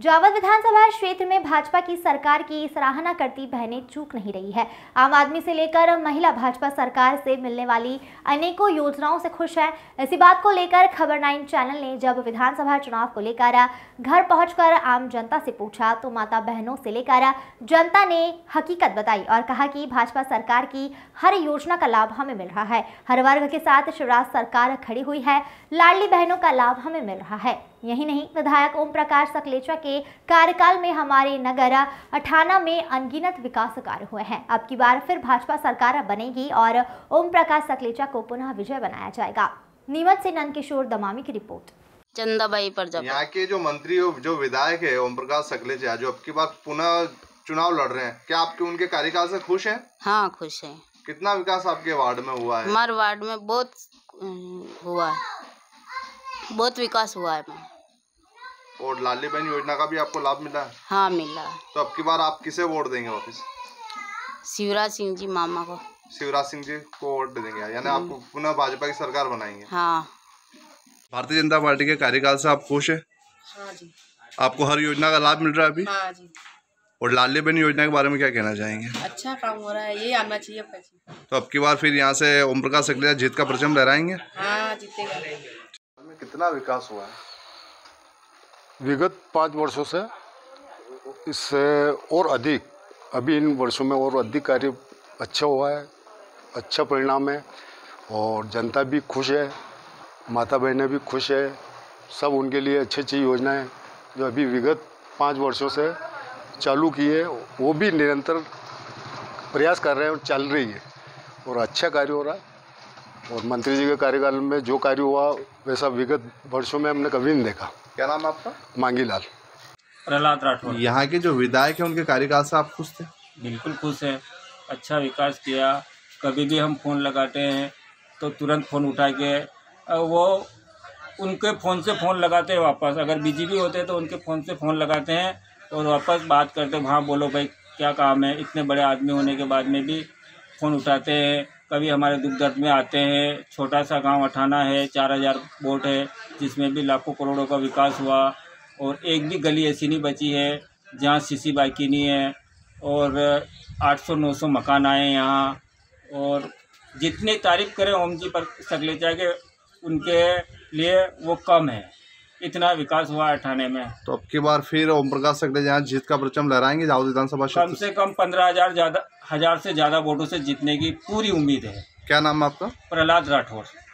जावद विधानसभा क्षेत्र में भाजपा की सरकार की सराहना करती बहनें चूक नहीं रही है। आम आदमी से लेकर महिला भाजपा सरकार से मिलने वाली अनेकों योजनाओं से खुश है। इसी बात को लेकर खबर 9 चैनल ने जब विधानसभा चुनाव को लेकर घर पहुंचकर आम जनता से पूछा तो माता बहनों से लेकर जनता ने हकीकत बताई और कहा कि भाजपा सरकार की हर योजना का लाभ हमें मिल रहा है। हर वर्ग के साथ शिवराज सरकार खड़ी हुई है। लाडली बहनों का लाभ हमें मिल रहा है। यही नहीं, विधायक ओम प्रकाश सकलेचा के कार्यकाल में हमारे नगर अठाना में अनगिनत विकास कार्य हुए हैं। अब की बार फिर भाजपा सरकार बनेगी और ओम प्रकाश सकलेचा को पुनः विजय बनाया जाएगा। नीमच से नंदकिशोर दमामी की रिपोर्ट। चंदाबाई प्रजापति। यहाँ के जो मंत्री जो विधायक है ओम प्रकाश सकलेचा, जो अब की बार पुनः चुनाव लड़ रहे हैं, क्या आपके उनके कार्यकाल से खुश हैं? हाँ, खुश हैं। कितना विकास आपके वार्ड में हुआ है? हमारे वार्ड में बहुत हुआ है, बहुत विकास हुआ है। और लाडली बहन योजना का भी आपको लाभ मिला है? हाँ, मिला। तो अब की बार आप किसे वोट देंगे वापस? शिवराज सिंह जी मामा को। शिवराज सिंह जी को वोट देंगे, यानी आपको पुनः भाजपा की सरकार बनाएंगे? हाँ। भारतीय जनता पार्टी के कार्यकाल से आप खुश है? हाँ जी। आपको हर योजना का लाभ मिल रहा है अभी? हाँ जी। और लाडली बहन योजना के बारे में क्या कहना चाहेंगे? अच्छा काम हो रहा है, ये आना चाहिए। तो अब की बार फिर यहाँ से ओम प्रकाश सकलेचा जीत का परचम लहराएंगे? हाँ, जीतेगा। कितना विकास हुआ है विगत 5 वर्षों से? इससे और अधिक, अभी इन वर्षों में और अधिक कार्य अच्छा हुआ है, अच्छा परिणाम है और जनता भी खुश है, माता बहनें भी खुश है। सब उनके लिए अच्छी अच्छी योजनाएं जो अभी विगत 5 वर्षों से चालू की है वो भी निरंतर प्रयास कर रहे हैं और चल रही है और अच्छा कार्य हो रहा है। और मंत्री जी के कार्यकाल में जो कार्य हुआ वैसा विगत वर्षों में हमने कभी नहीं देखा। क्या नाम है आपका? मांगी लाल। प्रहलाद राठौर। यहाँ के जो विधायक हैं उनके कार्यकाल से आप खुश थे? बिल्कुल खुश है, अच्छा विकास किया। कभी भी हम फ़ोन लगाते हैं तो तुरंत फ़ोन उठा के वो उनके फ़ोन से फ़ोन लगाते हैं वापस। अगर बिजी भी होते हैं तो उनके फ़ोन से फ़ोन लगाते हैं और वापस बात करते हैं, हाँ बोलो भाई क्या काम है। इतने बड़े आदमी होने के बाद में भी फ़ोन उठाते हैं। कभी हमारे दुख दर्द में आते हैं। छोटा सा गांव अठाना है, 4000 वोट है, जिसमें भी लाखों करोड़ों का विकास हुआ और एक भी गली ऐसी नहीं बची है जहां सीसी बाकी नहीं है। और 800-900 मकान आए यहाँ। और जितनी तारीफ़ करें ओम जी पर सकलेचा के, उनके लिए वो कम है। इतना विकास हुआ है अठाने में। तो अब की बार फिर ओम प्रकाश सकलेचा यहाँ जीत का परचम लहराएंगे जावद विधानसभा क्षेत्र? कम से कम 15,000 से ज़्यादा वोटों से जीतने की पूरी उम्मीद है। क्या नाम है आपका? प्रहलाद राठौर।